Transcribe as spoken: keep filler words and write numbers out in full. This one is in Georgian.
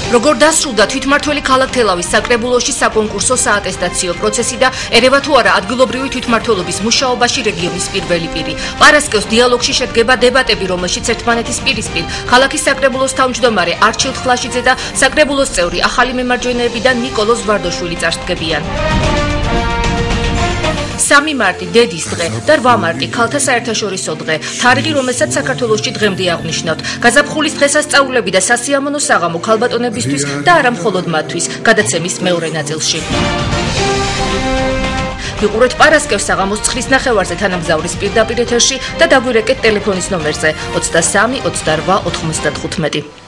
როგორ დასრულდა თვითმმართველი ქალაქ თელავის საკრებულოში საკონკურსო-საატესტაციო პროცესი და ერევა თუ არა ადგილობრივი თვითმმართველობის მუშაობაში რეგიონის პირველი პირი. პარასკევს დიალოგში შედგება დებატები, რომელშიც ერთმანეთის პირისპირ ქალაქის საკრებულოს თავმჯდომარე არჩილ ხლაშიძე და საკრებულოს წევრი ახალი მემარჯვენეები და ნიკოლოზ ვარდოშვილი წარსდგებიან. სამი მარტი დედის დღე და რვა მარტი ქალთა საერთაშორისო დღე, თარიღი, რომელსაც საქართველოში დღემდე აღნიშნავთ. გაზაფხულის დღესასწაულები და სასიამოვნო საღამო ქალბატონებისთვის და არა მხოლოდ მათთვის, გადაცემის მეორე ნაწილში. ვიყურეთ პარასკევს საღამოს ცხრის ნახევარზე თანამგზავრის პირდაპირ ეთერში და დაგვირეკეთ ტელეფონის ნომერზე ოცდასამი ოცდარვა ოთხმოცდათხუთმეტი.